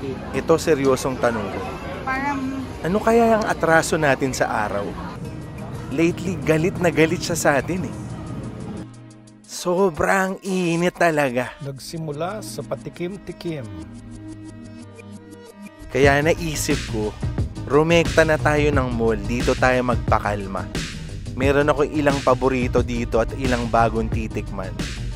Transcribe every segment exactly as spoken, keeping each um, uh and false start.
Ito seryosong tanong ko. Parang... Ano kaya ang atraso natin sa araw? Lately, galit na galit siya sa atin eh. Sobrang init talaga. Nagsimula sa patikim-tikim. Kaya naisip ko, rumekta na tayo ng mall, dito tayo magpakalma. Meron ako ilang paborito dito at ilang bagong titikman.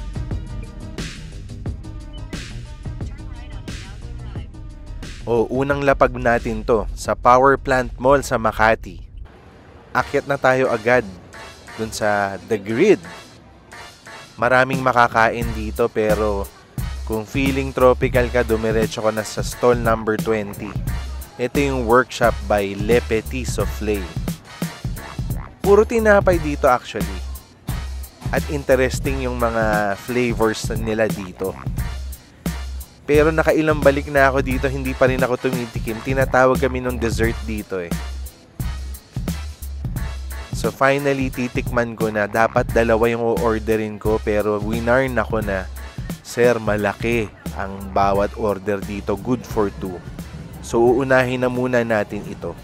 O, unang lapag natin to sa Power Plant Mall sa Makati. Akyat na tayo agad dun sa The Grid. Maraming makakain dito pero kung feeling tropical ka, dumiretso ka na sa stall number twenty. Ito yung workshop by Le Petit Soufflé. Puro tinapay dito actually. At interesting yung mga flavors nila dito. Pero nakailang balik na ako dito, hindi pa rin ako tumitikim. Tinatawag kami ng dessert dito eh. So finally, titikman ko na. Dapat dalawa yung o-orderin ko pero winarn ako na, sir, malaki ang bawat order dito. Good for two. So uunahin na muna natin ito.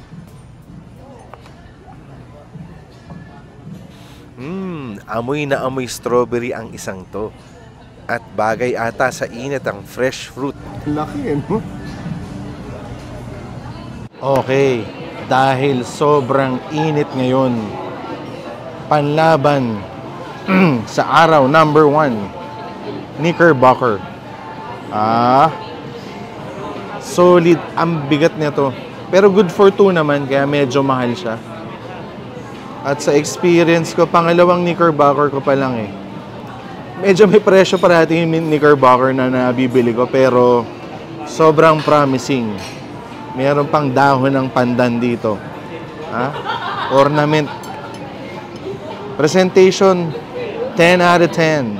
Hmm, amoy na amoy strawberry ang isang to. At bagay ata sa init ang fresh fruit. Laki, no? Okay, dahil sobrang init ngayon, panlaban sa araw number one, Knickerbocker. Ah, solid ang bigat nito. Pero good for two naman, kaya medyo mahal siya. At sa experience ko, pangalawang Knickerbocker ko pa lang eh. Medyo may presyo parati yung Knickerbocker na nabibili ko, pero sobrang promising. Meron pang dahon ng pandan dito. Ha? Ornament. Presentation, ten out of ten.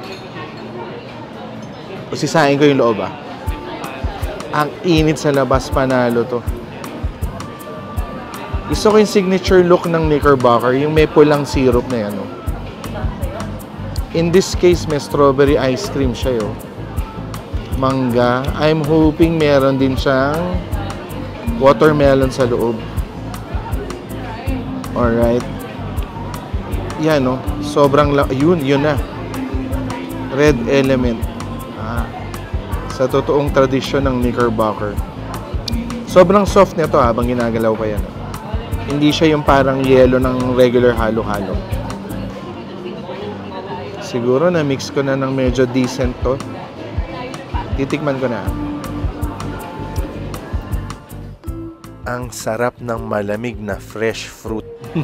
Sisain ko yung loob ah. Ang init sa labas, panalo to. Gusto ko yung signature look ng Knickerbocker, yung may pulang syrup na yan. Oh. In this case, may strawberry ice cream siya yo. Mangga. I'm hoping meron din siyang watermelon sa loob. Alright. Yan no. Sobrang la- yun, yun na. Red element. Ah. Sa totoong tradisyon ng Knickerbocker. Sobrang soft nito habang ginagalaw ko yan. Hindi siya yung parang yelo ng regular halo-halo. Siguro na-mix ko na ng medyo decent to. Titikman ko na. Ang sarap ng malamig na fresh fruit.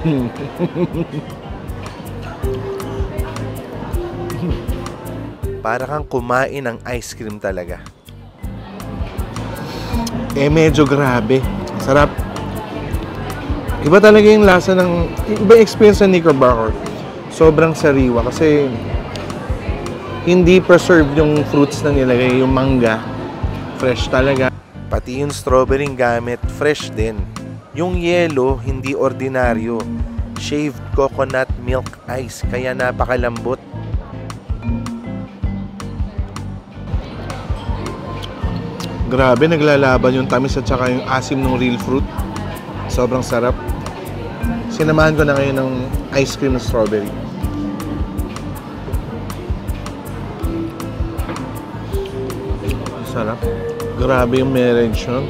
Para kang kumain ng ice cream talaga. Eh medyo grabe. Sarap. Iba talaga yung lasa ng... Iba yung experience ng Knickerbocker. Sobrang sariwa kasi hindi preserved yung fruits na nilagay, yung mangga. Fresh talaga. Pati yung strawberry gamit, fresh din. Yung yelo, hindi ordinaryo. Shaved coconut milk ice, kaya napakalambot. Grabe, naglalaban yung tamis at saka yung asim ng real fruit. Sobrang sarap. Sinamahan ko na ngayon ng ice cream na strawberry. Sarap. Grabe yung merengue nun.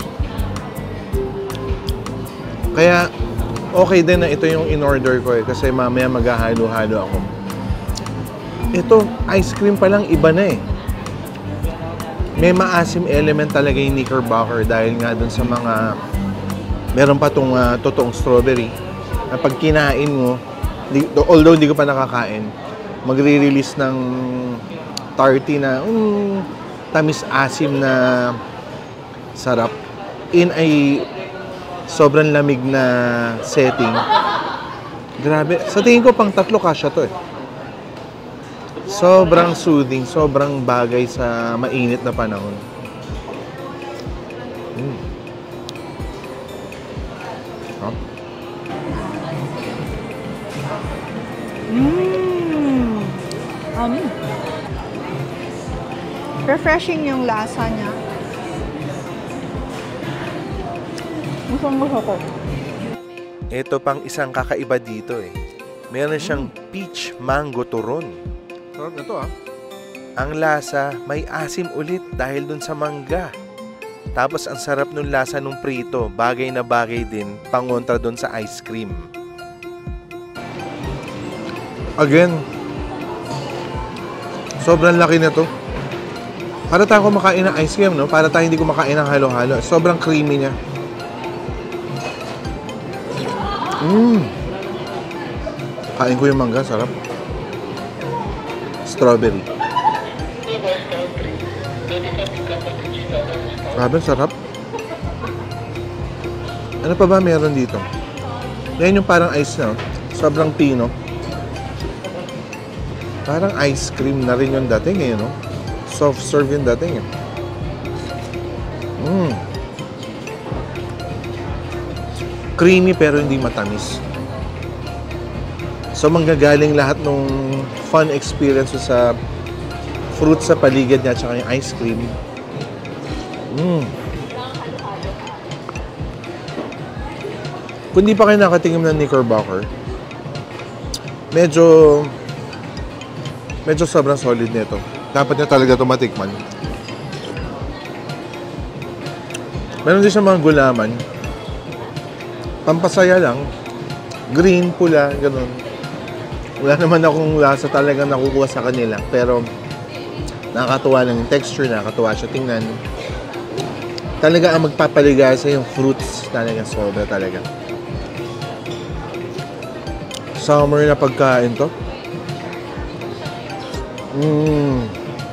Kaya, okay din na ito yung in-order ko eh. Kasi mamaya maghahalo-halo ako. Ito, ice cream pa lang iba na eh. May maasim element talaga yung Knickerbocker dahil nga dun sa mga... Meron pa itong uh, totoong strawberry. Na pag kinain mo, di, although hindi ko pa nakakain, magre-release ng tarty na... Um, tamis-asim na sarap in a sobrang lamig na setting. Grabe. Sa tingin ko pang tatlo kasya to eh. Sobrang soothing, sobrang bagay sa mainit na panahon. Mm. Huh? Mmm. Um. Refreshing yung lasa niya. Musang-musa ko. Ito pang isang kakaiba dito eh. Meron siyang peach mango turon. Sarap na to ah. Ang lasa, may asim ulit dahil dun sa mangga. Tapos ang sarap nung lasa nung prito. Bagay na bagay din, pangontra dun sa ice cream. Again, sobrang laki na to. Para tayo kumakain ng ice cream, no? Para tayo hindi kumakain ng halo-halo. Sobrang creamy niya. Mmm. Kain ko yung mangga, sarap. Strawberry. Grabe, sarap. Ano pa ba meron dito? Yan yung parang ice na, sobrang pino. Parang ice cream na rin yung dating eh, no? Soft serve yung dating eh. Mmm. Creamy pero hindi matamis. So manggagaling lahat ng fun experience sa fruit sa paligid niya at saka yung ice cream. Mmm. Kung di pa kayo nakatingin ng Knickerbocker, medyo medyo sobrang solid nito. Dapat nyo talaga ito matikman. Meron din siya mga gulaman. Pampasaya lang. Green, pula, ganun. Wala naman akong lasa talaga nakukuha sa kanila. Pero nakakatuwa lang yung texture, nakakatuwa siya tingnan. Talaga ang magpapaligasa yung fruits. Talaga sobra talaga. Summer na pagkain to. Mmm.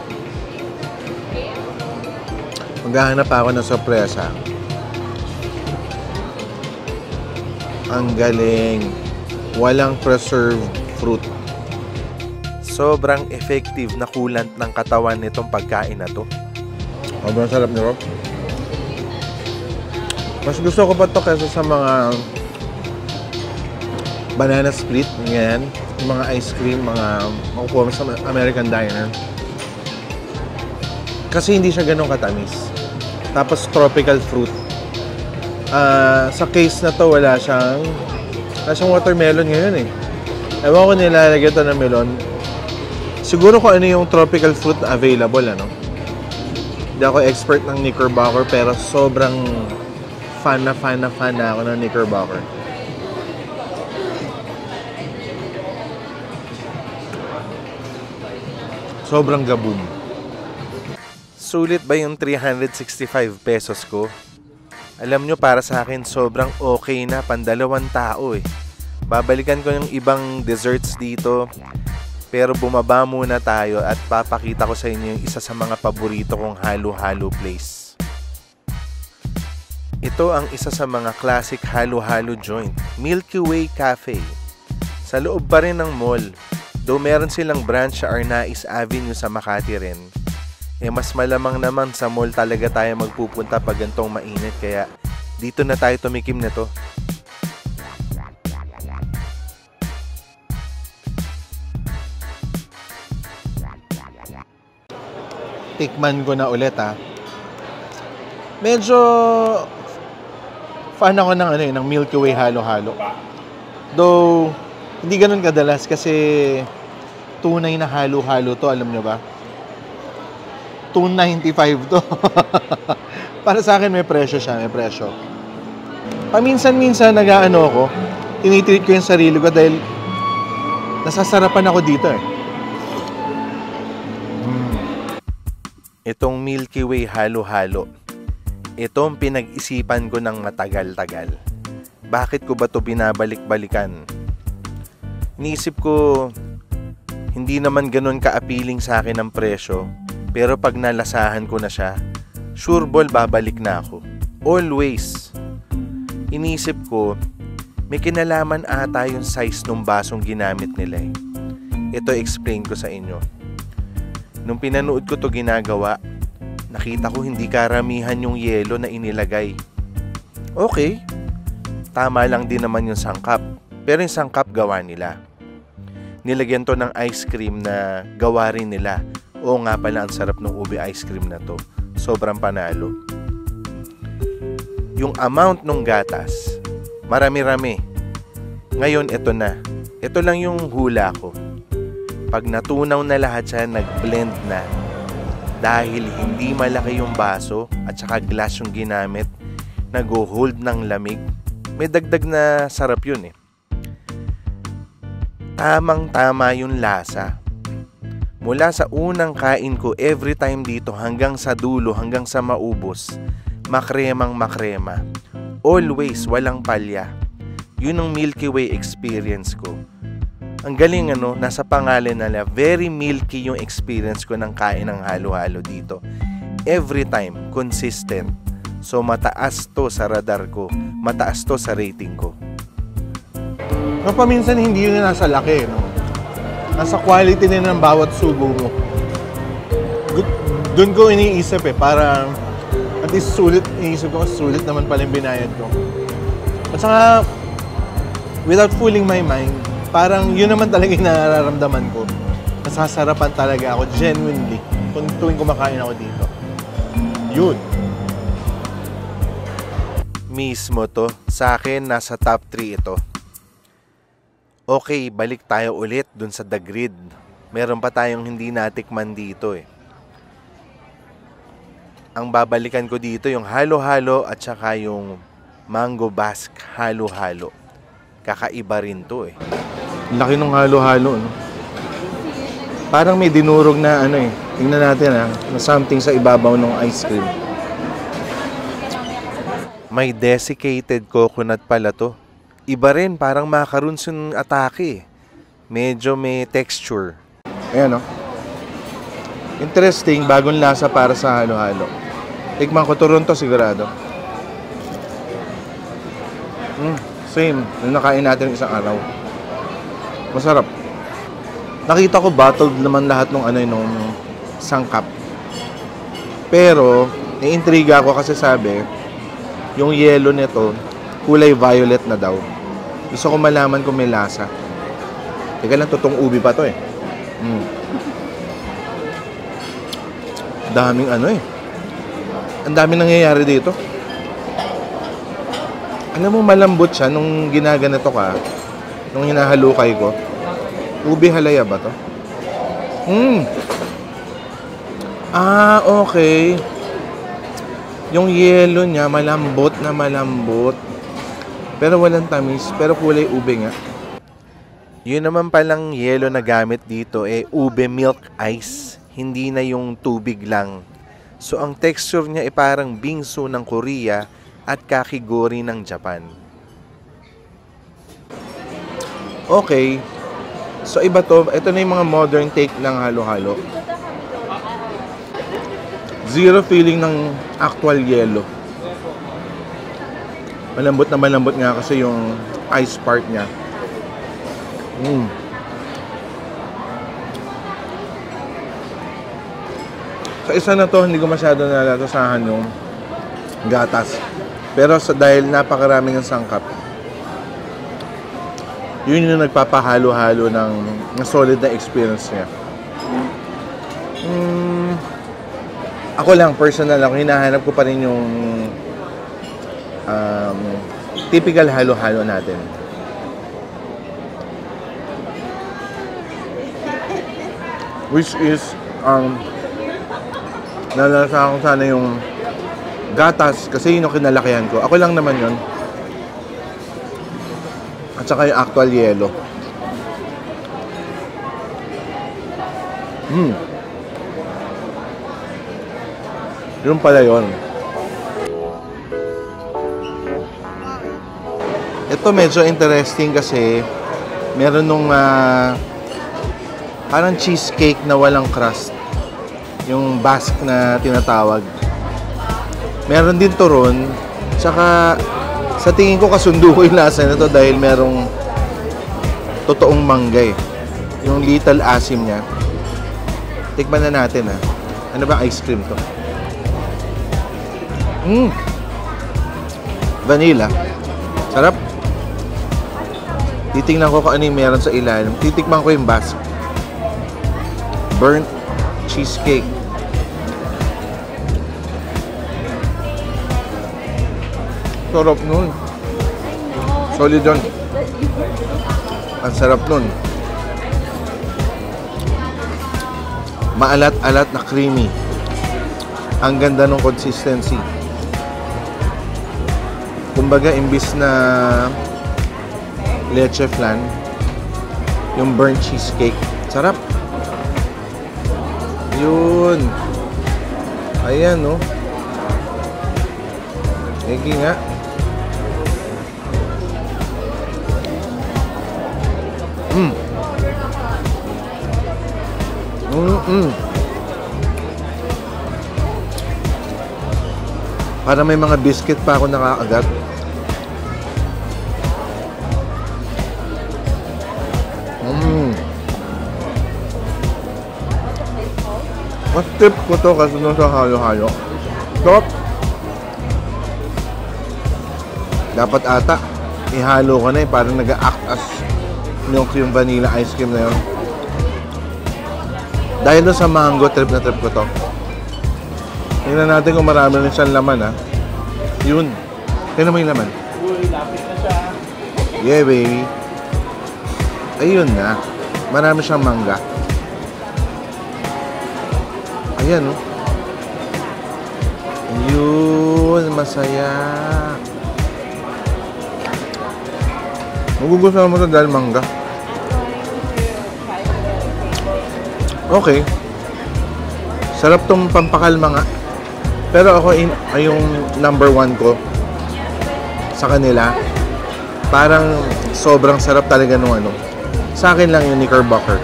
Maghahanap ako ng sorpresa. Ang galing. Walang preserved fruit. Sobrang effective na coolant ng katawan nitong pagkain na to. Sobrang sarap nito. Mas gusto ko pa to kaysa sa mga banana split, ganyan. Yung mga ice cream, mga makukuha mo sa American Diner. Kasi hindi siya ganun katamis. Tapos tropical fruit. Uh, sa case na to, wala siyang wala siyang watermelon ngayon eh. Ewan ko nilalagyan ito ng melon. Siguro kung ano yung tropical fruit available, ano. Hindi ako expert ng Knickerbocker, pero sobrang fan na fan na fan na ako ng Knickerbocker. Sobrang gabum. Sulit ba yung three hundred sixty-five pesos ko? Alam nyo, para sa akin, sobrang okay na, pandalawang tao eh. Babalikan ko yung ibang desserts dito, pero bumaba muna tayo at papakita ko sa inyo yung isa sa mga paborito kong halo-halo place. Ito ang isa sa mga classic halo-halo joint, Milky Way Cafe. Sa loob pa rin ng mall, though meron silang branch sa Arnaiz Avenue sa Makati rin, eh mas malamang naman sa mall talaga tayo magpupunta pag gantong mainit, kaya dito na tayo tumikim na to. Tikman ko na ulit ha. Medyo fan ako ng ano eh, ng Milky Way halo-halo. Though hindi ganun kadalas kasi tunay na halo-halo to, alam nyo ba? two ninety-five to. Para sa akin may presyo siya, may presyo. Paminsan-minsan nag-aano ako, tinitreat ko yung sarili ko dahil nasasarapan ako dito eh. Mm. Itong Milky Way halo-halo, itong pinag-isipan ko ng matagal-tagal. Bakit ko ba to binabalik-balikan? Iniisip ko, hindi naman ganun ka-appealing sa akin ang presyo. Pero pag nalasahan ko na siya, sure ball babalik na ako. Always. Inisip ko, may kinalaman ata yung size ng basong ginamit nila eh. Ito explain ko sa inyo. Nung pinanood ko to ginagawa, nakita ko hindi karamihan yung yelo na inilagay. Okay, tama lang din naman yung sangkap. Pero yung sangkap gawa nila. Nilagyan to ng ice cream na gawa rin nila. Oo nga pala, ang sarap ng ube ice cream na to. Sobrang panalo. yung amount ng gatas, marami-rami. Ngayon, ito na. Ito lang yung hula ko. Pag natunaw na lahat siya, nag-blend na. Dahil hindi malaki yung baso at saka glass yung ginamit, nag-hold ng lamig. May dagdag na sarap yun eh. Tamang-tama yung lasa. Mula sa unang kain ko every time dito hanggang sa dulo, hanggang sa maubos, makremang makrema. Always walang palya. Yun ang Milky Way experience ko. Ang galing ano, nasa pangalan nila, very milky yung experience ko ng kain ng halo-halo dito. Every time, consistent. So mataas to sa radar ko, mataas to sa rating ko. No, paminsan hindi yun nasa laki, no? Nasa quality din ng bawat subo mo. Doon ko iniisip eh, para at least sulit, iniisip ko, sulit naman pala yung binayad ko. At saka, without fooling my mind, parang yun naman talaga yung nararamdaman ko. Nasasarapan talaga ako, genuinely, kung tuwing kumakain ako dito. Yun. Mismo to. Sa akin, nasa top three ito. Okay, balik tayo ulit dun sa The Grid. Meron pa tayong hindi natikman dito eh. Ang babalikan ko dito yung halo-halo at saka yung mango bask halo-halo. Kakaiba rin to eh. Laki ng halo-halo, no? Parang may dinurog na ano eh. Tingnan natin ha, na something sa ibabaw ng ice cream. May desiccated coconut pala to. Iba rin, parang macaroons yung atake. Medyo may texture. Ayan o. Interesting, bagong lasa para sa halo-halo. Tikman ko turon to sigurado. Mm, same. Nung nakain natin isang araw. Masarap. Nakita ko bottled naman lahat ng ano nung sangkap. Pero, naiintriga ako kasi sabi, yung yellow nito, kulay violet na daw. Gusto ko malaman kung may lasa. Teka lang, totoong ubi pa to eh. Mm. Daming ano eh. Ang daming nangyayari dito. Alam mo, malambot siya nung ginaganito ka, nung hinahalukay ko. Ubi halaya ba to? Mm. Ah, okay. Yung yellow niya, malambot na malambot. Pero walang tamis, pero kulay ube nga. Yun naman palang yellow na gamit dito, eh, ube milk ice. Hindi na yung tubig lang. So, ang texture niya ay parang bingsu ng Korea at kakigori ng Japan. Okay. So, iba to. Ito na yung mga modern take ng halo-halo. Zero feeling ng actual yellow. Malambot na malambot nga kasi yung ice part niya. Mm. Sa isa na to, hindi ko masyado nalatasahan yung gatas. Pero sa, dahil napakarami ng sangkap, yun yung nagpapahalo-halo ng, ng solid na experience niya. Mm. Ako lang, personal ako, hinahanap ko pa rin yung um, typical halo-halo natin. Which is, um, nalasa ko sana yung gatas kasi yun yung kinalakihan ko. Ako lang naman yun. At saka yung actual yellow. Hmm. Yun pala yun. Ito medyo interesting kasi meron nung uh, parang cheesecake na walang crust. Yung bask na tinatawag. Meron din turon. Tsaka sa tingin ko kasundo ko yung lasa nito dahil merong totoong mangga eh. Yung little asim niya. Tikman na natin ah. Ano ba ice cream to? Mm. Vanilla. Sarap. Titingnan ko kung ano yung meron sa ilalim. Titikman ko yung bask. Burnt cheesecake. sarap nun. Solid yun. Ang sarap nun. Maalat-alat na creamy. Ang ganda ng consistency. Kumbaga, imbis na leche flan, yung burnt cheesecake. Sarap. Yun. Ayan, no? Egi nga. Mm. Mm-mm. Para may mga biscuit pa ako nakakagat. Mm. Mas tip ko to kasi nung sa halo-halo. Top. Dapat ata ihalo ko na eh, parang nag-act as milk yung vanilla ice cream na yun. Dahil doon sa mango, trip na trip ko to. Tingnan natin kung marami rin siyang laman, ha. Yun. Tingnan mo yung laman. Uy, lapit na siya. Yeah, baby. Ayun na. Marami siyang mangga. Ayan, oh. Yun, masaya. Magugustuhan mo ito dahil mangga. Okay. Sarap tong pampakalma nga. Pero ako, in, ay yung number one ko sa kanila. Parang sobrang sarap talaga nung ano. Sa akin lang yung Knickerbocker.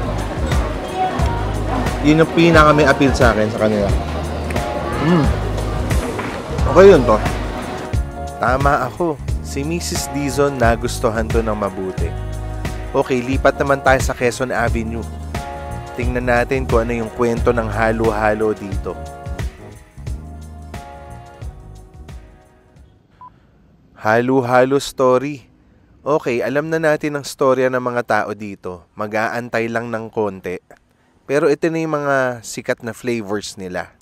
Yun yung pinaka may appeal sa akin sa kanila. Mm. Okay yun to. Tama ako. Si Missus Dizon nagustuhan to ng mabuti. Okay, lipat naman tayo sa Quezon Avenue. Tingnan natin kung ano yung kwento ng halo-halo dito. Halo-halo story. Okay, alam na natin ang storya ng mga tao dito. Mag-aantay lang ng konti. Pero ito na yung mga sikat na flavors nila.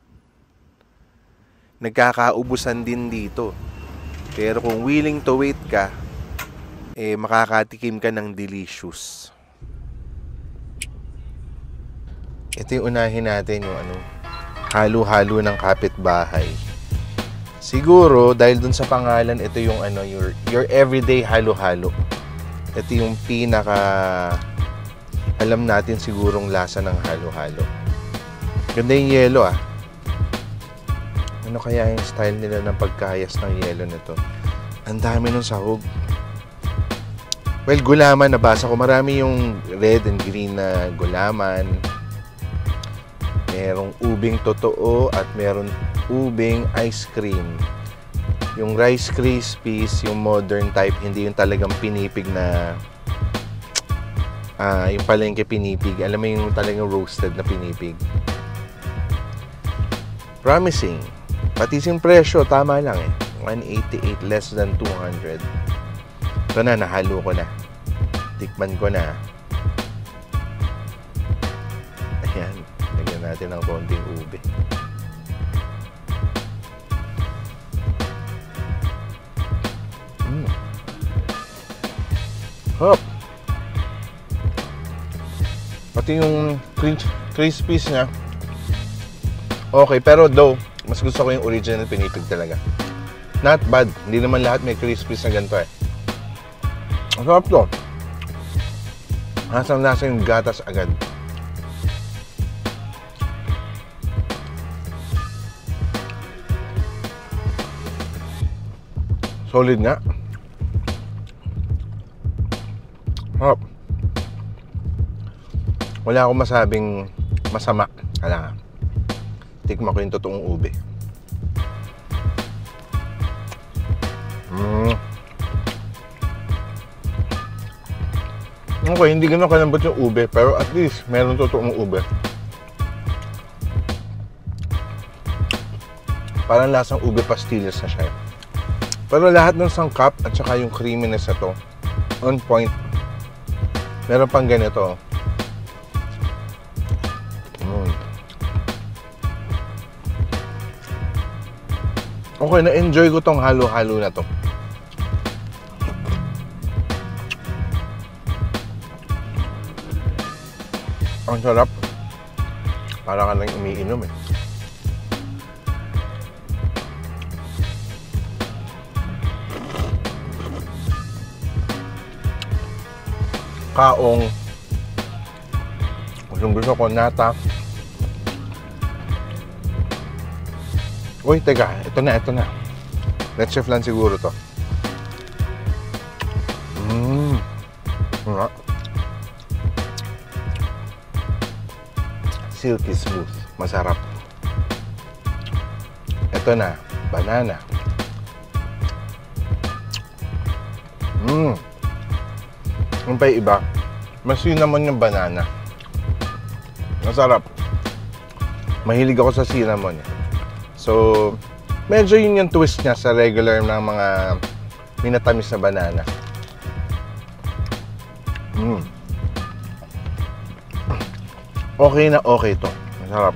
Nagkakaubusan din dito. Pero kung willing to wait ka, eh makakatikim ka ng delicious. Ito yung unahin natin, yung ano, halo-halo ng kapitbahay. Siguro, dahil dun sa pangalan, ito yung ano, your, your everyday halo-halo. Ito yung pinaka, alam natin sigurong lasa ng halo-halo. Ganda yung yelo, ah. Ano kaya yung style nila ng pagkayas ng yelo nito? Ang dami nung sahog. Well, gulaman, nabasa ko. Marami yung red and green na gulaman. Merong ubing totoo at meron ubing ice cream. Yung Rice Krispies, yung modern type, hindi yung talagang pinipig na ah, yung palengke pinipig. Alam mo yung talagang roasted na pinipig. Promising. Pati yung presyo, tama lang eh. one eighty-eight, less than two hundred. Ito na, nahalo ko na. Tikman ko na. Ayan. Lagyan natin ng konting ube. Mm. Hop! Pati yung crispies niya. Okay, pero though, mas gusto ko yung original pinipig talaga. Not bad. Hindi naman lahat may crispies na ganito eh. Ang sarap to. Hasang nasa yung gatas agad. Solid nga. Sarap. Wala akong masabing masama. Kailangan. Tikman ko yung totoong ube. Mm. Okay, hindi ganun kalambot yung ube, pero at least meron totoong ube. Parang lasang ube pastillas na siya. Pero lahat ng sangkap at saka yung creaminess na to, on point. Meron pang ganito. Okay, na-enjoy ko tong halo-halo na to. Ang sarap. Para ka lang umiinom eh. Kaong. Gustong gusto ko nata. Uy, teka. Ito na, ito na. Let's chef lang siguro to. Mmm. Nga. Silky smooth. Masarap. Ito na. Banana. Mmm. Yung pa iba. Mas cinnamon yung banana. Masarap. Mahilig ako sa cinnamon. So, medyo yun yung twist niya sa regular ng mga minatamis na banana. Mm. Okay na okay to. Masarap.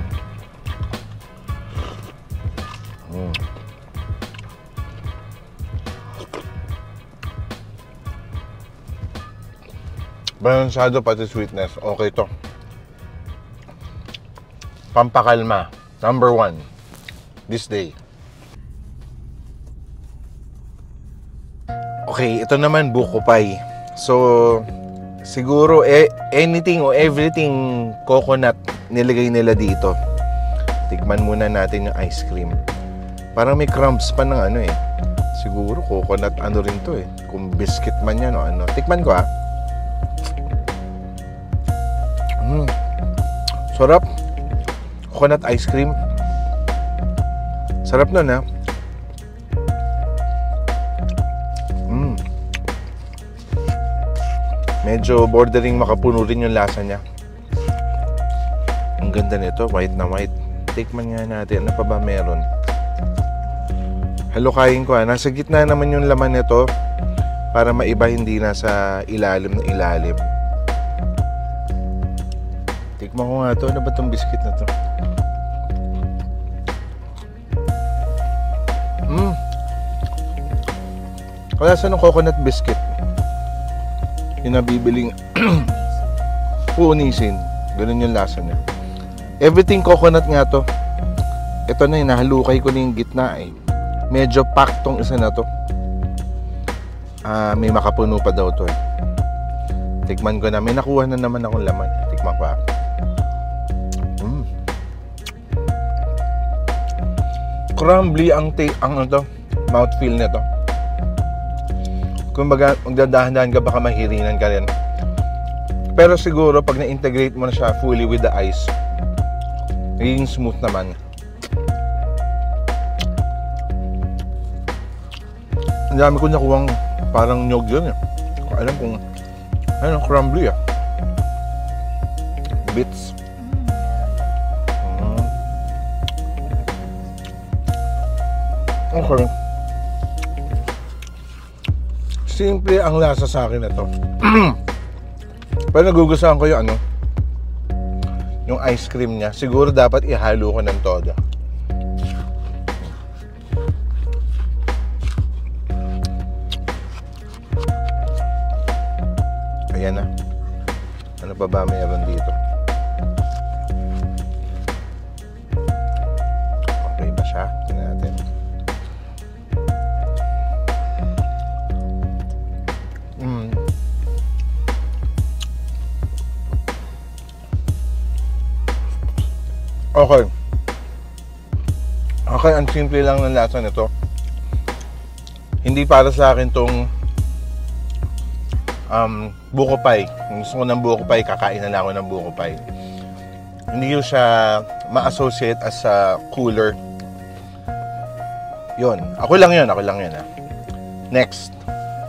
Mm. Balansado pati sweetness. Okay to. Pampakalma. Number one. This day. Okay, ito naman buko pie. So, siguro eh, anything or everything coconut nilagay nila dito. Tikman muna natin yung ice cream. Parang may crumbs pa ng ano eh. Siguro coconut ano rin to eh. Kung biscuit man yan o ano. Tikman ko ah. Mm. Sarap. Coconut ice cream. Sarap nun ha. Mm. Medyo bordering makapuno rin yung lasa niya. Ang ganda nito, white na white. Tikman nga natin, ano pa ba meron? Halukayin ko ha. Nasa gitna naman yung laman nito para maiba, hindi nasa ilalim na ilalim. Tikman ko nga to. Ano ba itong biscuit na to? Mm. Kalasa ng coconut biscuit. Yung nabibiling uunisin. Ganun yung lasa niya. Everything coconut nga to. Ito na yung nahalukay ko na yung gitna eh. Medyo packed tong isa na to. Ah, may makapuno pa daw to eh. Tikman ko na. May nakuha na naman akong laman. Tikman ko ah. Mm. Crumbly ang take ang ano to, mouthfeel nito. Kung baga magdadahan-dahan ka baka mahirinan ka rin. Pero siguro pag na-integrate mo na siya fully with the ice, naging smooth naman. Ang dami ko nakuhang parang nyog yun eh. Kung alam kung ano, crumbly ah. Bits. Okay. Simple ang lasa sa akin ito. Pero nagugustuhan ko yung ano, yung ice cream niya. Siguro dapat ihalo ko ng todo. Ayan na. Ano pa ba mayroon dito? Okay ba siya? Tingnan natin. Mm. Okay. Okay, ang simple lang ng lasa nito. Hindi para sa akin tong um, buko pie. Kung gusto ko ng buko pie, kakain na lang ako ng buko pie. Hindi ko siya ma-associate as a cooler. Yun. Ako lang yun. Ako lang yun. Ha? Next.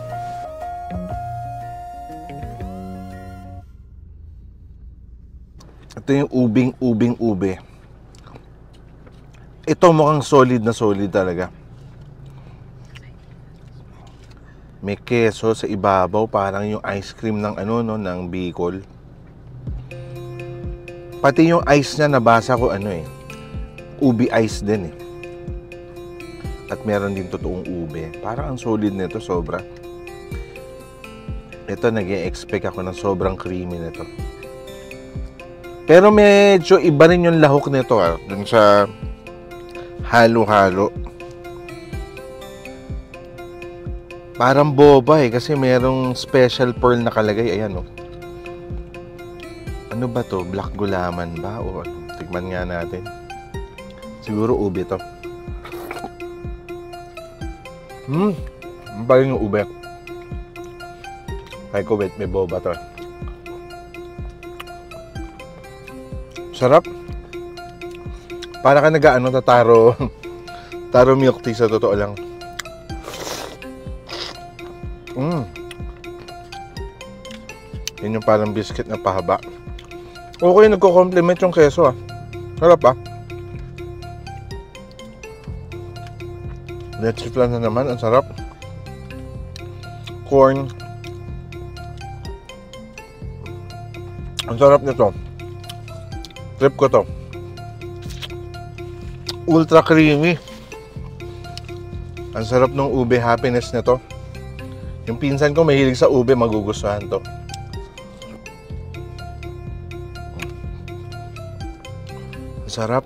Ito yung ubing, ubing, ube. Ito mukhang solid na solid talaga. May keso sa ibabaw, parang yung ice cream ng ano no, ng Bicol. Pati yung ice niya nabasa ko ano eh. Ubi ice din eh. At meron din totoong ube. Parang ang solid nito, sobra. Ito, nag-e-expect ako ng sobrang creamy nito. Pero medyo iba rin yung lahok nito ah, dun sa halo-halo. Parang boba eh, kasi merong special pearl na kalagay. Ayan oh. Ano ba to? Black gulaman ba? O ano? Tignan nga natin. Siguro ube to. Hmm. Ang bagay yung ube. Kaya ko wait, may boba to. Sarap. Para ka nag-ano, tataro. Taro milk tea sa totoo lang. Mm. Yun yung parang biscuit na pahaba. Okay, nagko-compliment yung keso ah. Sarap ah. Let's flan na naman, ang sarap. Corn. Ang sarap nito. Trip ko to. Ultra creamy. Ang sarap ng ube happiness nito. Yung pinsan ko mahilig sa ube, magugustuhan to. Ang sarap.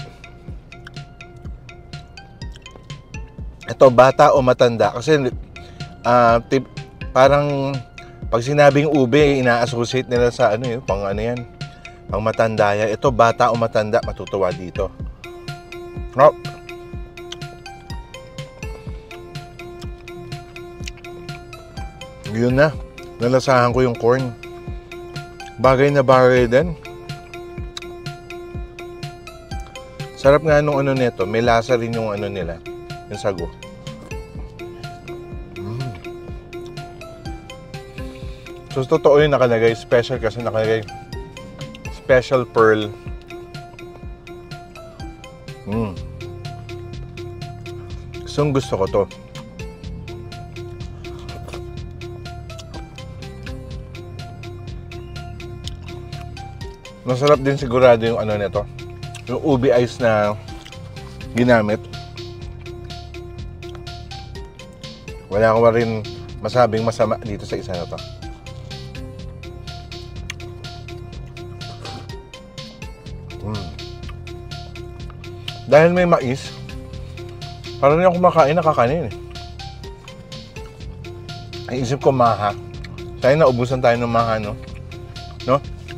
Ito, bata o matanda? Kasi uh, tip, parang pag sinabing ube, ina-associate nila sa ano yun, pang ano yan, pang matanda yan. Ito, bata o matanda, matutuwa dito. Oh. Yun na, nalasahan ko yung corn. Bagay na bagay din. Sarap nga nung ano nito, may lasa rin yung ano nila, yung sago. Mm. So, totoo yung nakalagay, special kasi nakalagay special pearl. Mm. Gustong gusto ko to. Masarap din sigurado yung ano nito, yung ube ice na ginamit. Wala ko rin masabing masama dito sa isa na to. Mm. Dahil may mais, parang yung kumakain, nakakanin eh. Ay, isip ko maha. Tayo na, ubusan tayo ng maha, no? No?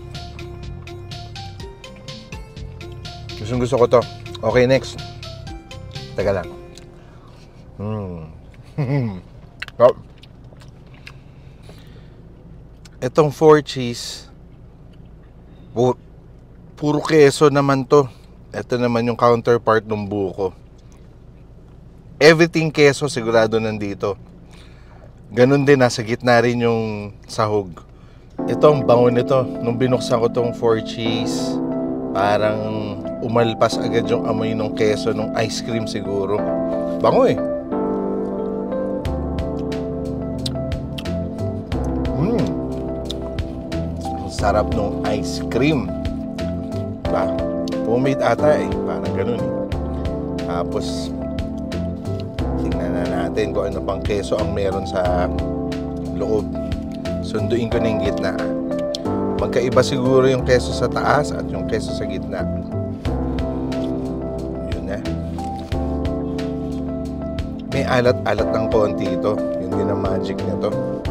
Gusto gusto ko to. Okay, next. Teka lang. Hmm. Oh. Itong four cheese, pu puro keso naman to. Ito naman yung counterpart ng buko. Everything keso sigurado nandito. Ganun din, nasa gitna rin yung sahog. Ito, ang bango nito. Nung binuksan ko tong four cheese, parang umalpas agad yung amoy ng keso, ng ice cream siguro. Bango eh. Mm. Ang sarap ng ice cream. Diba? Homemade ata eh. Parang ganun eh. Tapos, tingnan na natin kung ano pang keso ang meron sa loob. Sunduin ko na yung gitna. Magkaiba siguro yung keso sa taas at yung keso sa gitna. Yun na. May alat-alat ng konti ito. Yun din ang magic nito.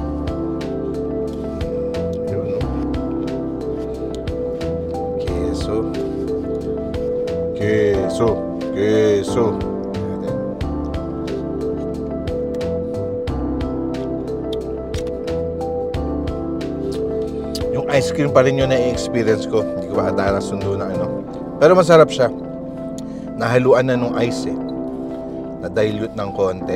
Yun, no? Keso. Keso. Keso. Ice cream pa rin yun na i-experience ko. Hindi ko pa ata nasundo na ano. Pero masarap siya. Nahaluan na nung ice eh. Na-dilute ng konti.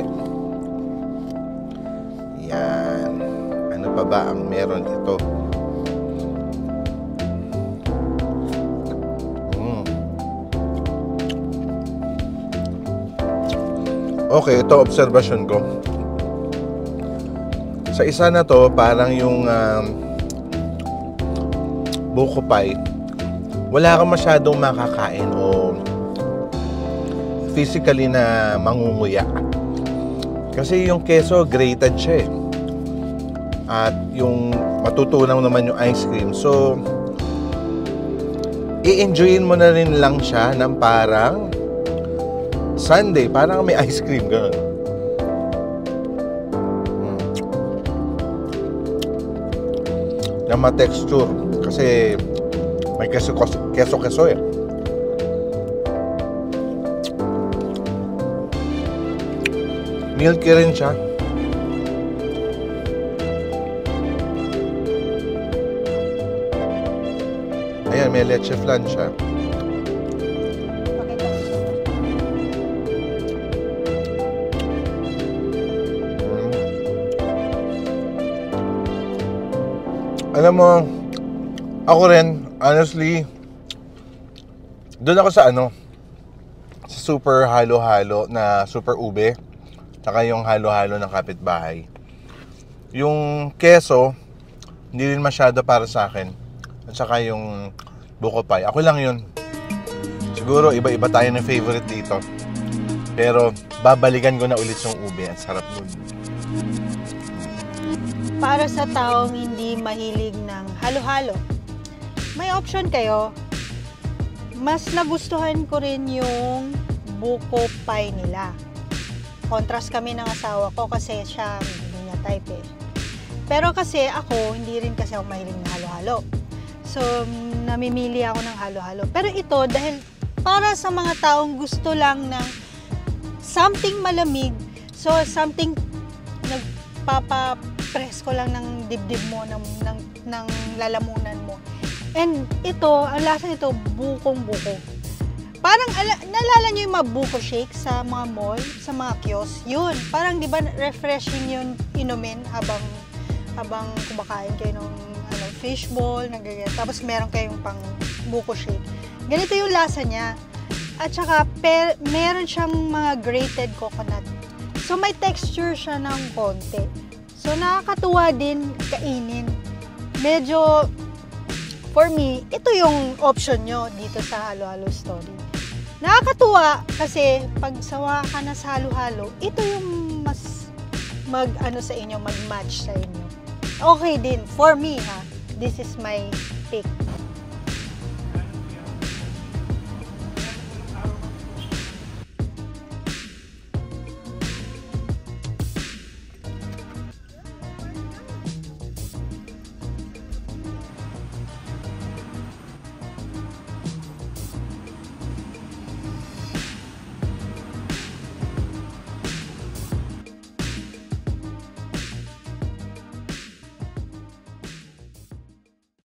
Yan. Ano pa ba ang meron ito? Mm. Okay, ito observation ko. Sa isa na to, parang yung um, buko pie, wala kang masyadong makakain o physically na mangunguya. Kasi yung keso, grated siya eh. At yung matutunaw naman yung ice cream. So, i-enjoyin mo na rin lang siya ng parang sundae, parang may ice cream, gano'n. Mm. Na ma-texture, kasi may keso-keso eh. Milky rin siya. Ayan, may leche flan siya. Mm. Alam mo, ako rin, honestly, doon ako sa ano, sa super halo-halo na super ube, saka yung halo-halo ng kapitbahay. Yung keso, hindi rin masyado para sa akin. At saka yung buko pie. Ako lang yun. Siguro iba-iba tayo ng favorite dito. Pero babalikan ko na ulit yung ube. Ang sarap nun. Para sa taong hindi mahilig ng halo-halo, may option kayo. Mas nagustuhan ko rin yung buko pie nila. Contrast kami ng asawa ko kasi siya hindi niya type eh. Pero kasi ako, hindi rin kasi ako mahilig ng halo-halo. So, namimili ako ng halo-halo. Pero ito, dahil para sa mga taong gusto lang ng something malamig, so something nagpapa-press ko lang ng dibdib mo, ng, ng, ng lalamunan mo. And ito, ang lasa nito, bukong-buko. Parang, ala, naalala nyo yung mga buko shake sa mga mall, sa mga kiosk? Yun, parang di ba refreshing yun inumin habang, habang kumakain kayo ng ano, fishball, nagaganyan. Tapos meron kayong pang buko shake. Ganito yung lasa niya. At saka, per, meron siyang mga grated coconut. So, may texture siya ng konti. So, nakakatuwa din kainin. Medyo, for me, ito yung option nyo dito sa Halo-Halo Story. Nakakatuwa kasi pag sawa ka na sa halo-halo, ito yung mas mag-ano sa inyo, mag-match sa inyo. Okay din, for me ha. This is my pick.